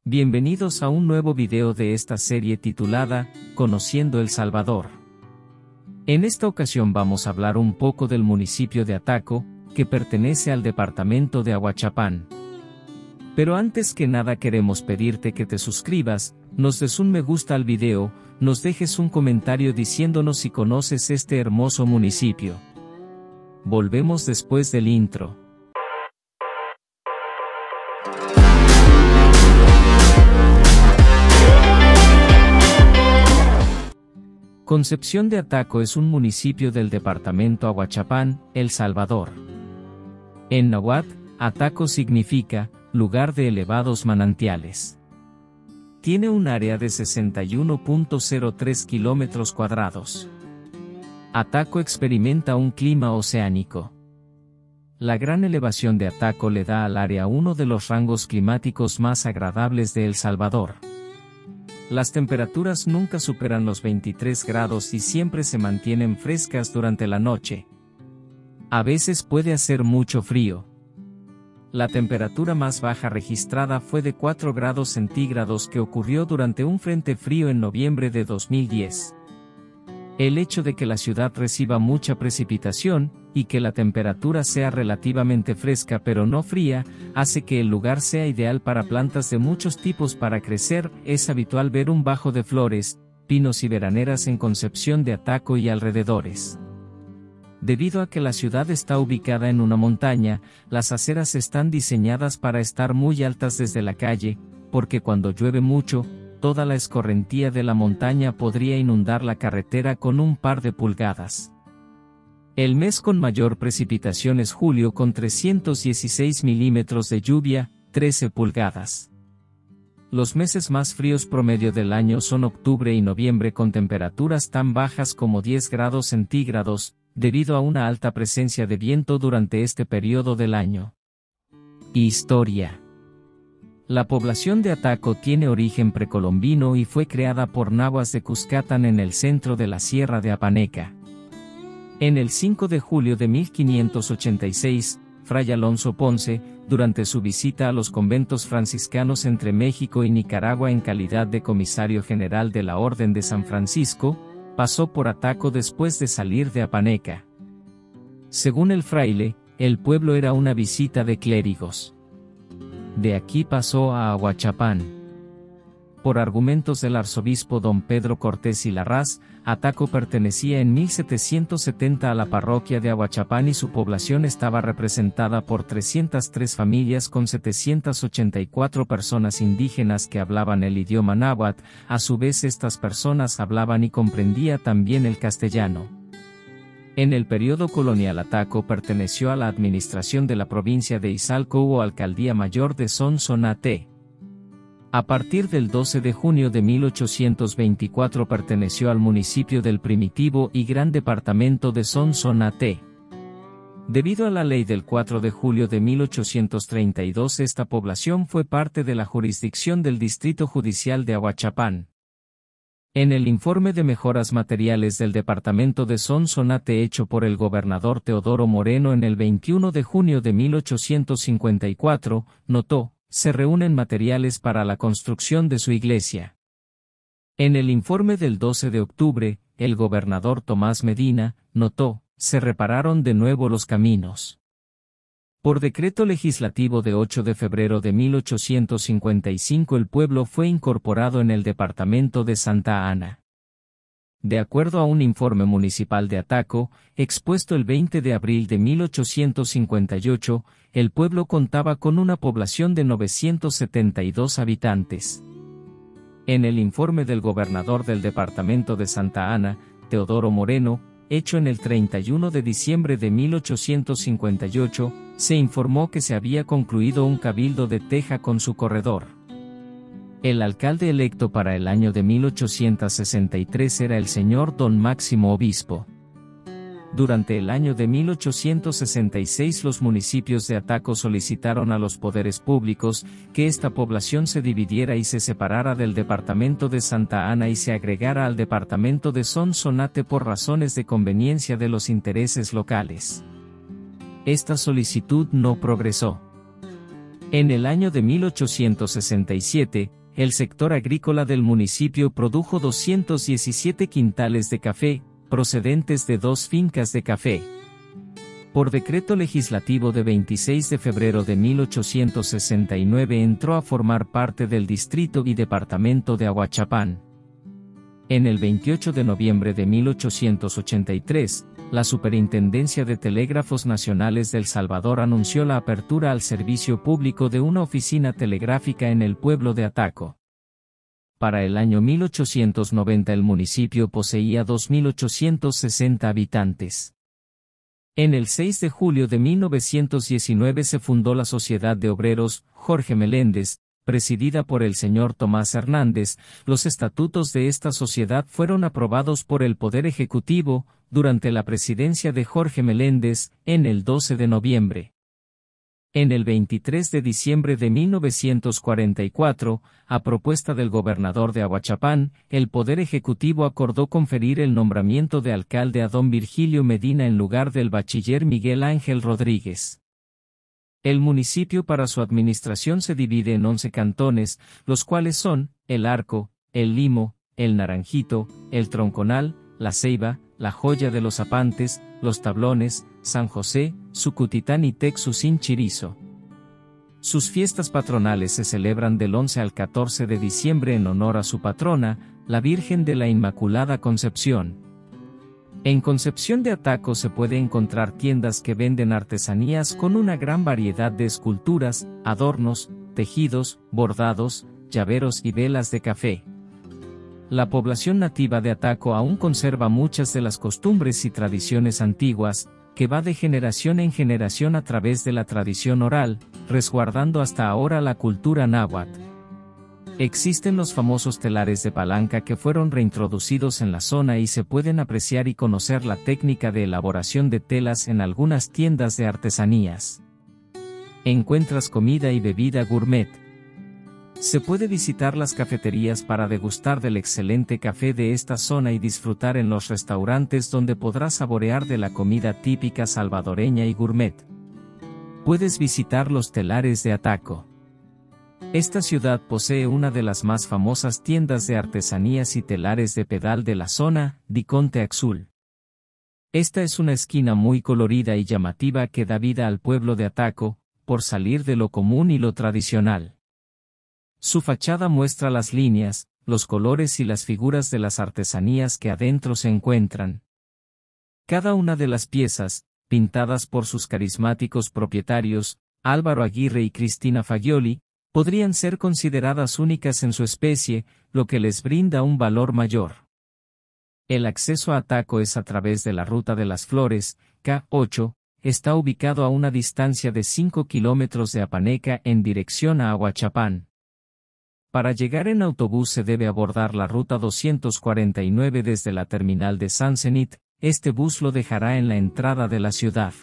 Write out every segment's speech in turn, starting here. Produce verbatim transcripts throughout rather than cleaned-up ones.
Bienvenidos a un nuevo video de esta serie titulada, Conociendo El Salvador. En esta ocasión vamos a hablar un poco del municipio de Ataco, que pertenece al departamento de Ahuachapán. Pero antes que nada queremos pedirte que te suscribas, nos des un me gusta al video, nos dejes un comentario diciéndonos si conoces este hermoso municipio. Volvemos después del intro. Concepción de Ataco es un municipio del departamento Ahuachapán, El Salvador. En náhuatl, Ataco significa lugar de elevados manantiales. Tiene un área de sesenta y uno punto cero tres kilómetros cuadrados. Ataco experimenta un clima oceánico. La gran elevación de Ataco le da al área uno de los rangos climáticos más agradables de El Salvador. Las temperaturas nunca superan los veintitrés grados y siempre se mantienen frescas durante la noche. A veces puede hacer mucho frío. La temperatura más baja registrada fue de cuatro grados centígrados que ocurrió durante un frente frío en noviembre de dos mil diez. El hecho de que la ciudad reciba mucha precipitación, y que la temperatura sea relativamente fresca pero no fría, hace que el lugar sea ideal para plantas de muchos tipos para crecer. Es habitual ver un bajo de flores, pinos y veraneras en Concepción de Ataco y alrededores. Debido a que la ciudad está ubicada en una montaña, las aceras están diseñadas para estar muy altas desde la calle, porque cuando llueve mucho, toda la escorrentía de la montaña podría inundar la carretera con un par de pulgadas. El mes con mayor precipitación es julio con trescientos dieciséis milímetros de lluvia, trece pulgadas. Los meses más fríos promedio del año son octubre y noviembre con temperaturas tan bajas como diez grados centígrados, debido a una alta presencia de viento durante este periodo del año. Historia. La población de Ataco tiene origen precolombino y fue creada por nahuas de Cuscatán en el centro de la Sierra de Apaneca. En el cinco de julio de mil quinientos ochenta y seis, Fray Alonso Ponce, durante su visita a los conventos franciscanos entre México y Nicaragua en calidad de comisario general de la Orden de San Francisco, pasó por Ataco después de salir de Apaneca. Según el fraile, el pueblo era una visita de clérigos. De aquí pasó a Ahuachapán. Por argumentos del arzobispo don Pedro Cortés y Larraz, Ataco pertenecía en mil setecientos setenta a la parroquia de Ahuachapán y su población estaba representada por trescientas tres familias con setecientas ochenta y cuatro personas indígenas que hablaban el idioma náhuatl. A su vez estas personas hablaban y comprendía también el castellano. En el periodo colonial Ataco perteneció a la administración de la provincia de Izalco o Alcaldía Mayor de Sonsonate. A partir del doce de junio de mil ochocientos veinticuatro perteneció al municipio del primitivo y gran departamento de Sonsonate. Debido a la ley del cuatro de julio de mil ochocientos treinta y dos esta población fue parte de la jurisdicción del Distrito Judicial de Ahuachapán. En el informe de mejoras materiales del departamento de Sonsonate hecho por el gobernador Teodoro Moreno en el veintiuno de junio de mil ochocientos cincuenta y cuatro, notó: se reúnen materiales para la construcción de su iglesia. En el informe del doce de octubre, el gobernador Tomás Medina, notó, se repararon de nuevo los caminos. Por decreto legislativo de ocho de febrero de mil ochocientos cincuenta y cinco el pueblo fue incorporado en el departamento de Santa Ana. De acuerdo a un informe municipal de Ataco, expuesto el veinte de abril de mil ochocientos cincuenta y ocho, el pueblo contaba con una población de novecientos setenta y dos habitantes. En el informe del gobernador del departamento de Santa Ana, Teodoro Moreno, hecho en el treinta y uno de diciembre de mil ochocientos cincuenta y ocho, se informó que se había concluido un cabildo de teja con su corredor. El alcalde electo para el año de mil ochocientos sesenta y tres era el señor don Máximo Obispo. Durante el año de mil ochocientos sesenta y seis los municipios de Ataco solicitaron a los poderes públicos que esta población se dividiera y se separara del departamento de Santa Ana y se agregara al departamento de Sonsonate por razones de conveniencia de los intereses locales. Esta solicitud no progresó. En el año de mil ochocientos sesenta y siete, el sector agrícola del municipio produjo doscientos diecisiete quintales de café, procedentes de dos fincas de café. Por decreto legislativo de veintiséis de febrero de mil ochocientos sesenta y nueve entró a formar parte del distrito y departamento de Ahuachapán. En el veintiocho de noviembre de mil ochocientos ochenta y tres, la Superintendencia de Telégrafos Nacionales del Salvador anunció la apertura al servicio público de una oficina telegráfica en el pueblo de Ataco. Para el año mil ochocientos noventa el municipio poseía dos mil ochocientos sesenta habitantes. En el seis de julio de mil novecientos diecinueve se fundó la Sociedad de Obreros Jorge Meléndez, presidida por el señor Tomás Hernández. Los estatutos de esta sociedad fueron aprobados por el Poder Ejecutivo, durante la presidencia de Jorge Meléndez, en el doce de noviembre. En el veintitrés de diciembre de mil novecientos cuarenta y cuatro, a propuesta del gobernador de Ahuachapán, el Poder Ejecutivo acordó conferir el nombramiento de alcalde a don Virgilio Medina en lugar del bachiller Miguel Ángel Rodríguez. El municipio para su administración se divide en once cantones, los cuales son, El Arco, El Limo, El Naranjito, El Tronconal, La Ceiba, La Joya de los Zapantes, Los Tablones, San José, Sucutitán y Texucín Chirizo. Sus fiestas patronales se celebran del once al catorce de diciembre en honor a su patrona, la Virgen de la Inmaculada Concepción. En Concepción de Ataco se puede encontrar tiendas que venden artesanías con una gran variedad de esculturas, adornos, tejidos, bordados, llaveros y velas de café. La población nativa de Ataco aún conserva muchas de las costumbres y tradiciones antiguas, que va de generación en generación a través de la tradición oral, resguardando hasta ahora la cultura náhuatl. Existen los famosos telares de palanca que fueron reintroducidos en la zona y se pueden apreciar y conocer la técnica de elaboración de telas en algunas tiendas de artesanías. Encuentras comida y bebida gourmet. Se puede visitar las cafeterías para degustar del excelente café de esta zona y disfrutar en los restaurantes donde podrás saborear de la comida típica salvadoreña y gourmet. Puedes visitar los telares de Ataco. Esta ciudad posee una de las más famosas tiendas de artesanías y telares de pedal de la zona, Diconte Axul. Esta es una esquina muy colorida y llamativa que da vida al pueblo de Ataco, por salir de lo común y lo tradicional. Su fachada muestra las líneas, los colores y las figuras de las artesanías que adentro se encuentran. Cada una de las piezas, pintadas por sus carismáticos propietarios, Álvaro Aguirre y Cristina Fagioli, podrían ser consideradas únicas en su especie, lo que les brinda un valor mayor. El acceso a Ataco es a través de la Ruta de las Flores, K ocho, está ubicado a una distancia de cinco kilómetros de Apaneca en dirección a Ahuachapán. Para llegar en autobús se debe abordar la ruta doscientos cuarenta y nueve desde la terminal de San Zenit, este bus lo dejará en la entrada de la ciudad.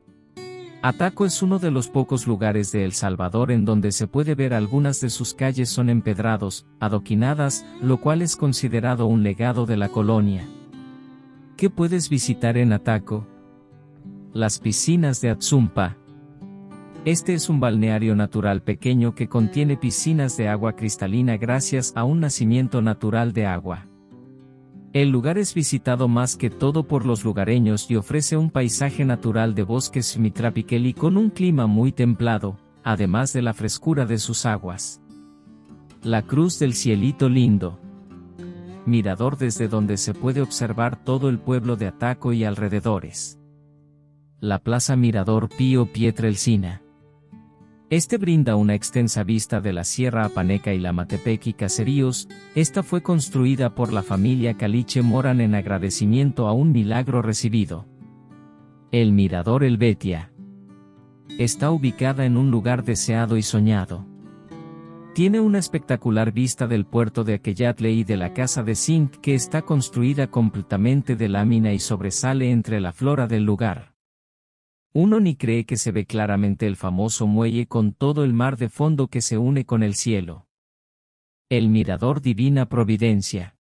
Ataco es uno de los pocos lugares de El Salvador en donde se puede ver algunas de sus calles son empedrados, adoquinadas, lo cual es considerado un legado de la colonia. ¿Qué puedes visitar en Ataco? Las piscinas de Atzumpa. Este es un balneario natural pequeño que contiene piscinas de agua cristalina gracias a un nacimiento natural de agua. El lugar es visitado más que todo por los lugareños y ofrece un paisaje natural de bosques semitropical y con un clima muy templado, además de la frescura de sus aguas. La Cruz del Cielito Lindo. Mirador desde donde se puede observar todo el pueblo de Ataco y alrededores. La Plaza Mirador Pío Pietrelcina. Este brinda una extensa vista de la Sierra Apaneca y la Matepec y caseríos. Esta fue construida por la familia Caliche Moran en agradecimiento a un milagro recibido. El Mirador El Betia. Está ubicada en un lugar deseado y soñado. Tiene una espectacular vista del puerto de Aqueyatle y de la casa de zinc que está construida completamente de lámina y sobresale entre la flora del lugar. Uno ni cree que se ve claramente el famoso muelle con todo el mar de fondo que se une con el cielo. El Mirador Divina Providencia.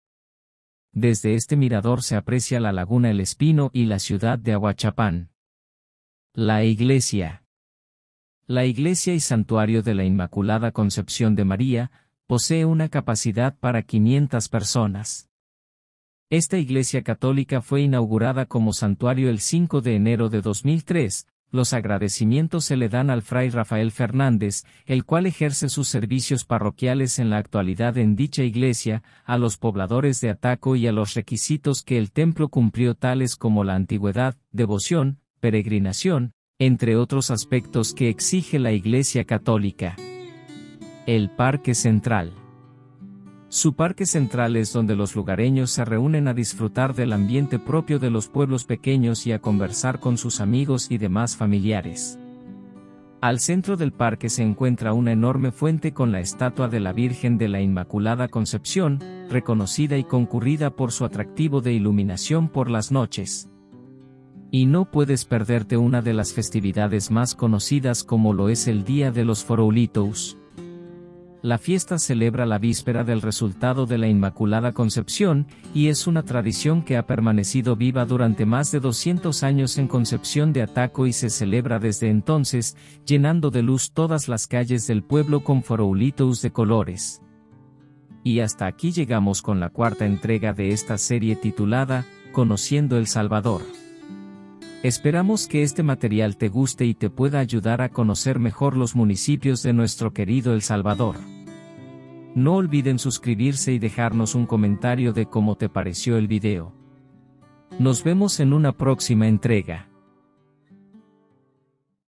Desde este mirador se aprecia la laguna El Espino y la ciudad de Ahuachapán. La Iglesia. La iglesia y santuario de la Inmaculada Concepción de María posee una capacidad para quinientas personas. Esta iglesia católica fue inaugurada como santuario el cinco de enero de dos mil tres. Los agradecimientos se le dan al fray Rafael Fernández, el cual ejerce sus servicios parroquiales en la actualidad en dicha iglesia, a los pobladores de Ataco y a los requisitos que el templo cumplió, tales como la antigüedad, devoción, peregrinación, entre otros aspectos que exige la Iglesia Católica. El Parque Central. Su parque central es donde los lugareños se reúnen a disfrutar del ambiente propio de los pueblos pequeños y a conversar con sus amigos y demás familiares. Al centro del parque se encuentra una enorme fuente con la estatua de la Virgen de la Inmaculada Concepción, reconocida y concurrida por su atractivo de iluminación por las noches. Y no puedes perderte una de las festividades más conocidas, como lo es el Día de los Foroulitos. La fiesta celebra la víspera del resultado de la Inmaculada Concepción, y es una tradición que ha permanecido viva durante más de doscientos años en Concepción de Ataco y se celebra desde entonces, llenando de luz todas las calles del pueblo con foroulitos de colores. Y hasta aquí llegamos con la cuarta entrega de esta serie titulada Conociendo El Salvador. Esperamos que este material te guste y te pueda ayudar a conocer mejor los municipios de nuestro querido El Salvador. No olviden suscribirse y dejarnos un comentario de cómo te pareció el video. Nos vemos en una próxima entrega.